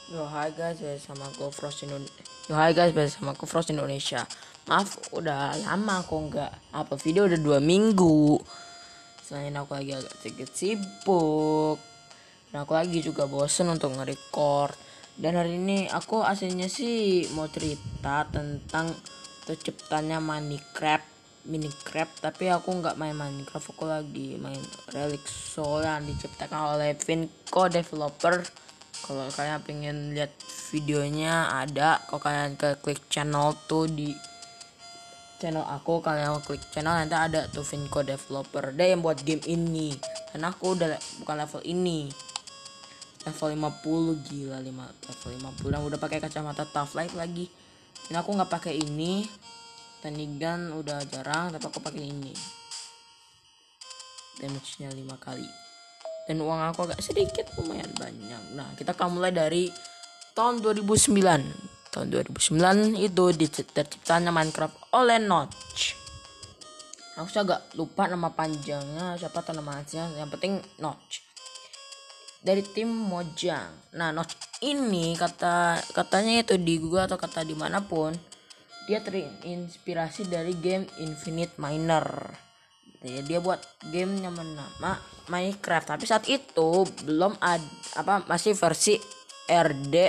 Hai guys, bersama aku Frost Indonesia. Maaf, udah lama aku nggak apa video, udah 2 minggu. Selain aku lagi agak sedikit sibuk, dan aku lagi juga bosen untuk nge-record. Dan hari ini aku aslinya sih mau cerita tentang terciptanya Minecraft, tapi aku nggak main Minecraft, aku lagi main Relic Soul yang diciptakan oleh Vinco Developer. Kalau kalian pengen lihat videonya ada, kalau kalian klik channel tuh di channel aku, kalian klik channel nanti ada tuh Vinco Developer, dia yang buat game ini. Dan aku udah bukan level ini, level 50, gila, level 50 dan udah pakai kacamata tough light lagi. Dan aku nggak pakai ini, Tanigan udah jarang, tapi aku pakai ini. Damage-nya 5 kali. Dan uang aku agak sedikit, lumayan banyak. Nah, kita akan mulai dari tahun 2009. Tahun 2009 itu terciptanya Minecraft oleh Notch. Aku agak lupa nama panjangnya, siapa tahu nama aslinya, yang penting Notch. Dari tim Mojang. Nah, Notch ini katanya itu di Google atau kata dimanapun, dia terinspirasi dari game Infinite Miner. Ya, dia buat game yang bernama Minecraft, tapi saat itu belum ada masih versi RD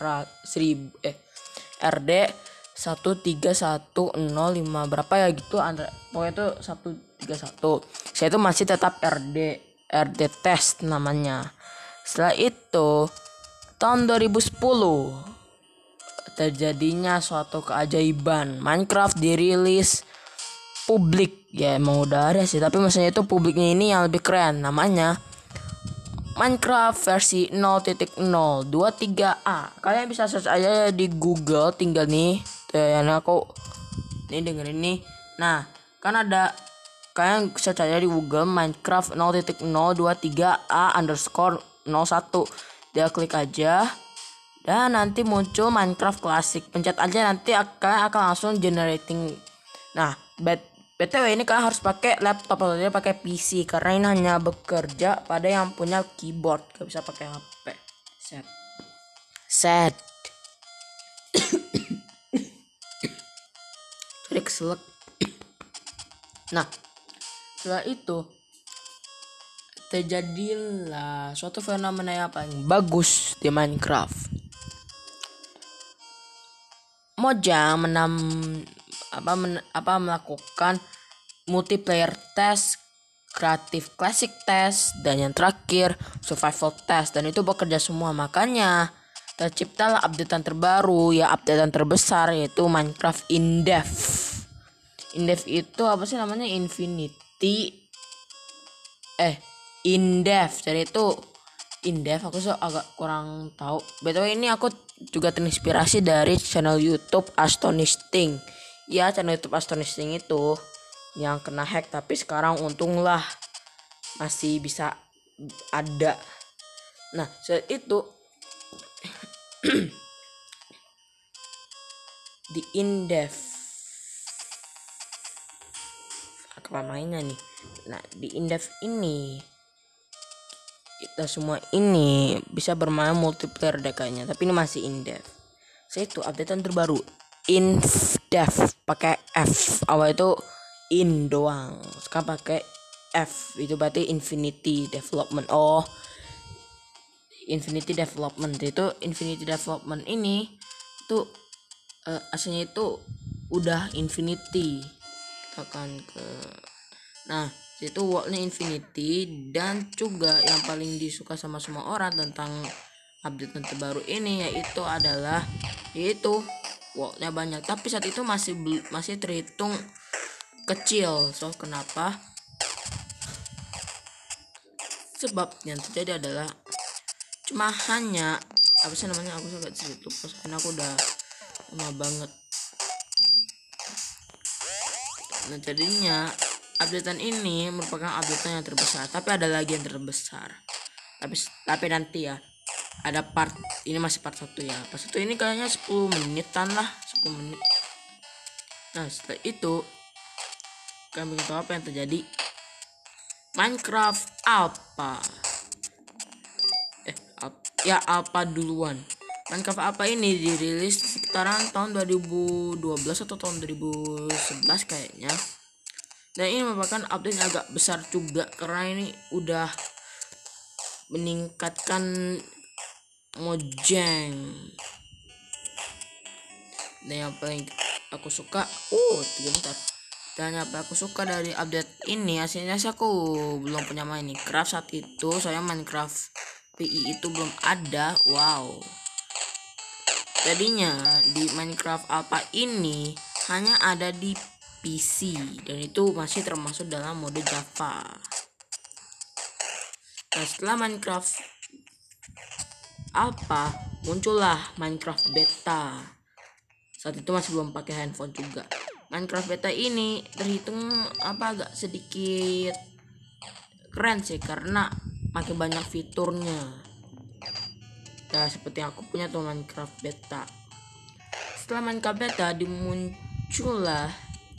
13105 berapa ya gitu, pokoknya itu 131. Saya itu masih tetap RD test namanya. Setelah itu tahun 2010 terjadinya suatu keajaiban. Minecraft dirilis publik, ya emang udah ada sih, tapi maksudnya itu publiknya ini yang lebih keren, namanya Minecraft versi 0.023a. Kalian bisa search aja di Google, tinggal nih yang aku nih dengerin nih. Nah, kan ada, kalian search aja di Google Minecraft 0.023a_01. Dia klik aja dan nanti muncul Minecraft klasik. Pencet aja, nanti akan langsung generating. Nah, BTW ini kalian harus pakai laptop atau dia pakai PC, karena ini hanya bekerja pada yang punya keyboard, gak bisa pakai HP. Set. Sorry, keselak. Nah, setelah itu terjadilah suatu fenomena yang paling bagus di Minecraft. Mojang melakukan multiplayer test, kreatif classic test, dan yang terakhir survival test, dan itu bekerja semua. Makanya terciptalah updatean terbaru, ya updatean terbesar, yaitu Minecraft in-depth. In-depth itu apa sih namanya? In-depth. Jadi itu in-depth aku agak kurang tahu. Btw ini aku juga terinspirasi dari channel YouTube Astonishing. Ya, channel YouTube Astonishing itu yang kena hack, tapi sekarang untunglah masih bisa ada. Nah, saat itu di in-depth apa mainnya nih. Nah, di in-depth ini kita semua ini bisa bermain multiplayer dekanya, tapi ini masih in-depth. Saya itu updatean terbaru in-depth pakai F. Awal itu in doang, sekarang pakai F, itu berarti Infinity Development. Infinity Development ini tuh aslinya itu udah Infinity akan ke, nah itu worldnya Infinity. Dan juga yang paling disuka sama semua orang tentang update terbaru ini yaitu worldnya banyak, tapi saat itu masih terhitung kecil. So kenapa? Sebab yang terjadi adalah cuma hanya apa sih namanya, aku suka situ karena aku udah lama banget. Nah, jadinya updatean ini merupakan updatean yang terbesar, tapi ada lagi yang terbesar. Tapi nanti ya, ada part ini, masih part 1 ya. Part 1 ini kayaknya 10 menitan lah, 10 menit. Nah, setelah itu kalian begitu apa yang terjadi? Minecraft Alpha. Alpha duluan. Minecraft apa ini dirilis sekitaran tahun 2012 atau tahun 2011 kayaknya. Dan ini merupakan update yang agak besar juga karena ini udah meningkatkan Mojang. Dan yang paling aku suka, bentar. Dan yang paling aku suka dari update ini, aslinya sih aku belum punya Minecraft saat itu, soalnya Minecraft PI itu belum ada. Wow. Jadinya di Minecraft Alpha ini hanya ada di PC dan itu masih termasuk dalam mode Java. Nah, setelah Minecraft Alpha muncullah Minecraft Beta. Saat itu masih belum pakai handphone juga. Minecraft Beta ini terhitung agak sedikit keren sih karena makin banyak fiturnya. Nah, seperti yang aku punya tuh Minecraft Beta. Setelah Minecraft Beta dimuncullah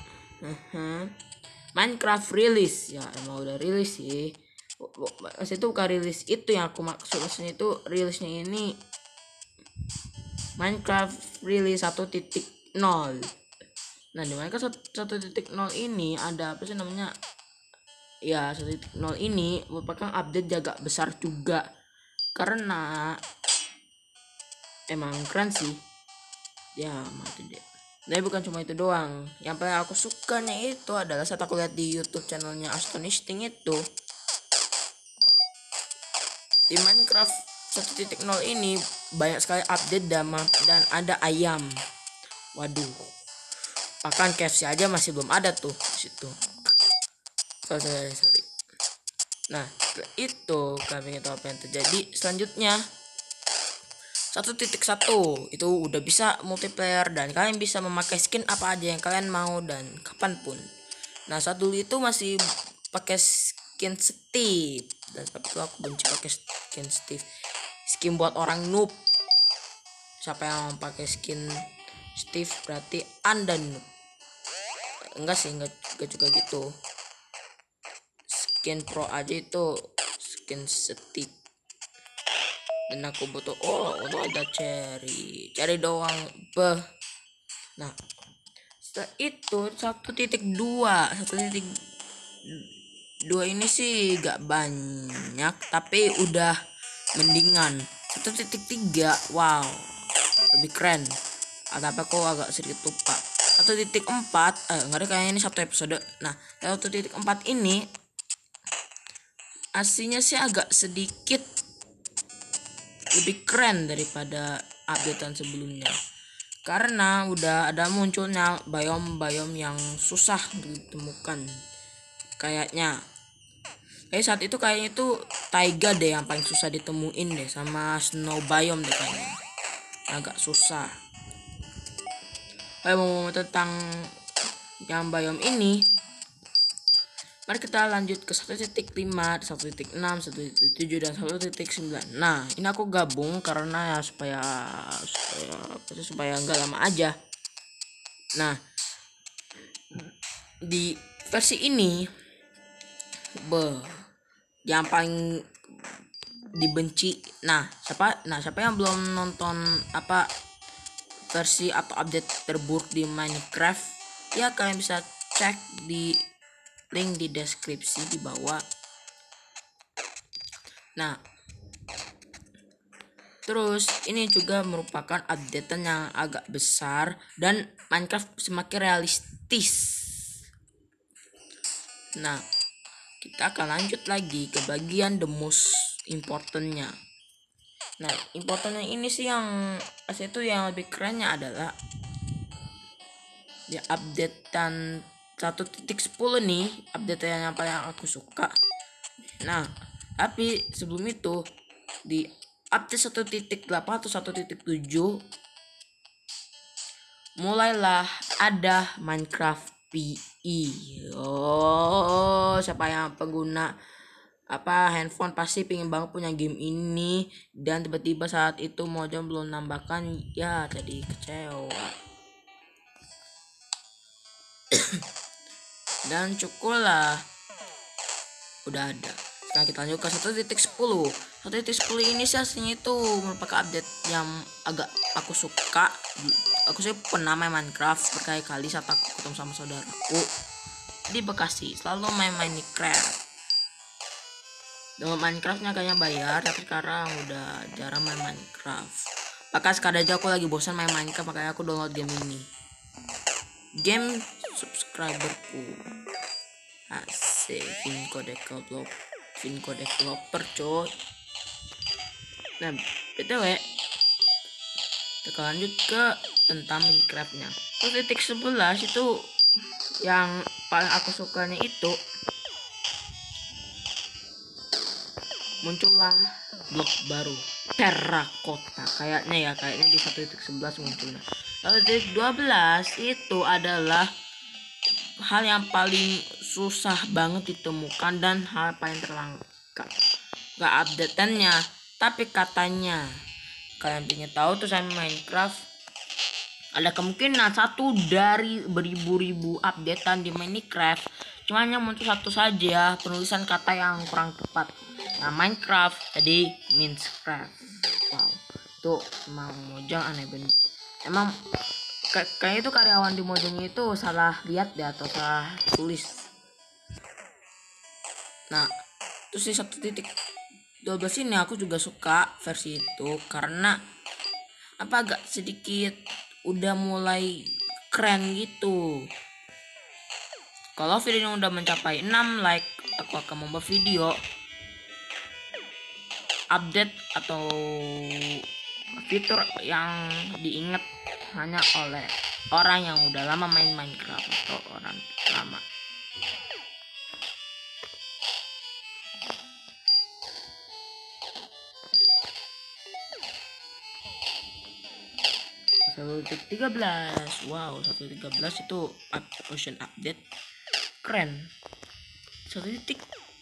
Minecraft rilis. Ya emang udah rilis sih. Maksudnya itu bukan rilis itu yang aku maksud. Maksudnya itu rilisnya ini Minecraft rilis 1.0. Nah di Minecraft 1.0 ini ada apa sih namanya, ya 1.0 ini merupakan update jaga besar juga karena emang keren sih ya. Mati deh. Tapi bukan cuma itu doang. Yang paling aku sukanya itu adalah saat aku lihat di YouTube channelnya Astonishing itu, di Minecraft 1.0 ini banyak sekali update dan ada ayam. Waduh. Bahkan KFC aja masih belum ada tuh di situ. Sorry. Nah, setelah itu kami tahu apa yang terjadi selanjutnya. 1.1 itu udah bisa multiplayer dan kalian bisa memakai skin apa aja yang kalian mau dan kapanpun. Nah saat dulu itu masih pakai skin Steve dan tapi itu aku benci pakai skin Steve. Skin buat orang noob. Siapa yang pakai skin Steve berarti anda noob. Enggak sih, enggak juga gitu. Skin pro aja itu skin Steve. Dan aku butuh ada cherry doang Nah setelah itu 1.2 ini sih gak banyak tapi udah mendingan. 1.3 wow lebih keren. Tapi aku agak sedikit lupa. 1.4 nggak ada kayaknya ini satu episode. Nah 1.4 ini aslinya sih agak sedikit lebih keren daripada updatean sebelumnya karena udah ada munculnya biome yang susah ditemukan kayaknya. Saat itu kayaknya itu taiga deh yang paling susah ditemuin deh, sama snow biome deh kayaknya agak susah. Mau tentang yang biome ini, mari kita lanjut ke 1.5, 1.6, 1.7 dan 1.9. Nah, ini aku gabung karena ya supaya nggak lama aja. Nah, di versi ini yang paling dibenci. Nah, siapa yang belum nonton versi atau update terburuk di Minecraft, ya kalian bisa cek di link di deskripsi di bawah. Nah, terus ini juga merupakan updatean yang agak besar dan Minecraft semakin realistis. Nah, kita akan lanjut lagi ke bagian the most importantnya. Nah, importantnya ini sih yang yang lebih kerennya adalah di updatean 1.10 nih, update yang paling aku suka. Nah, tapi sebelum itu di update 1.8 atau 1.7 mulailah ada Minecraft PE. Siapa yang pengguna handphone pasti pengen banget punya game ini, dan tiba-tiba saat itu Mojang belum nambahkan, ya jadi kecewa. Dan cukuplah udah ada. Nah kita lanjut ke 1.10. 1.10 ini sih aslinya itu merupakan update yang agak aku suka. Aku sih pernah main Minecraft berkali-kali saat aku ketemu sama saudaraku di Bekasi, selalu main Minecraft. Dengan Minecraftnya kayaknya bayar, tapi sekarang udah jarang main Minecraft. Bahkan sekarang aja aku lagi bosan main Minecraft, makanya aku download game ini. Game subscriberku asik, Vinco developer coy. Nah btw kita lanjut ke tentang Minecraftnya. 1.11 itu yang paling aku sukanya itu muncullah blok baru terracotta kayaknya di 1.11 munculnya. 1.12 itu adalah hal yang paling susah banget ditemukan dan hal paling terlangka. Gak updateannya, tapi katanya kalian ingin tahu tuh, saya Minecraft ada kemungkinan satu dari beribu-ribu updatean di Minecraft cuma hanya muncul satu saja penulisan kata yang kurang tepat. Nah Minecraft jadi Minecraft. Wow, itu emang Mojang aneh banget. Emang kayaknya itu karyawan di Mojangnya itu salah lihat deh atau salah tulis. Nah terus di 1.12 ini aku juga suka versi itu karena agak sedikit udah mulai keren gitu. Kalau videonya udah mencapai 6 like, aku akan membuat video update atau fitur yang diingat hanya oleh orang yang udah lama main Minecraft atau orang lama. Wow, 1.13 itu ocean update keren. 1.14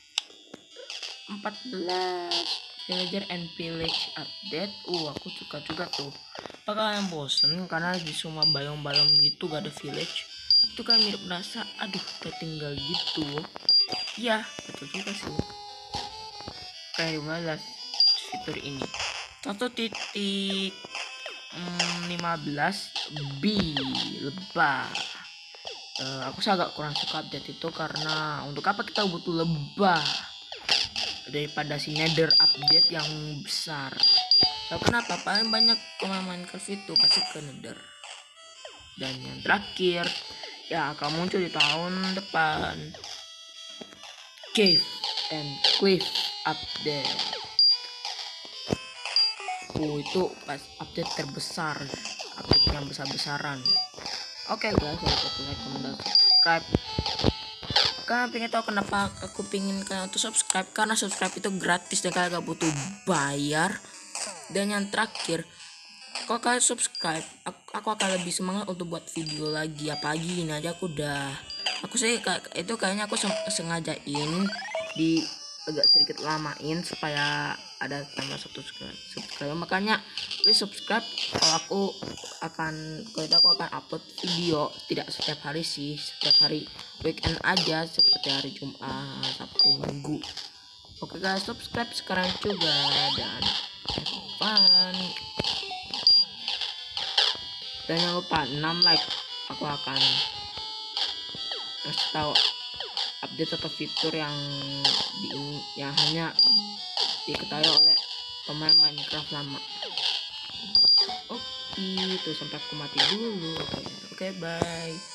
villager and village update. Aku suka juga tuh. Apakah kalian bosen karena di semua biome gitu gak ada village? Itu kan mirip berasa kayak tinggal gitu. Ya betul juga sih. Kayak gimana fitur ini 1.15 B lebah. Aku sih agak kurang suka update itu karena untuk apa kita butuh lebah daripada si nether update yang besar. So, kenapa paling banyak pemain Minecraft itu pasti ke nether. Dan yang terakhir ya akan muncul di tahun depan, cave and cliff update. Itu pas update terbesar, update yang besar-besaran. Oke guys, like, comment, dan subscribe. Kalian pengen tahu kenapa aku pingin kalian untuk subscribe? Karena subscribe itu gratis dan kalian gak butuh bayar. Dan yang terakhir, kalau kalian subscribe, aku akan lebih semangat untuk buat video lagi. Apalagi ini aja aku sih itu kayaknya aku sengajain di agak sedikit lamain supaya ada tambah satu subscribe. Makanya please subscribe. Kalau aku akan upload video tidak setiap hari sih, setiap hari weekend aja seperti hari Jumat, Sabtu, Minggu. Oke guys, subscribe sekarang juga dan have fun. Dan jangan lupa 6 like. Aku akan kasih tahu update atau fitur yang hanya diketahui oleh pemain Minecraft lama. Oke, itu sampai aku mati dulu. Oke, bye.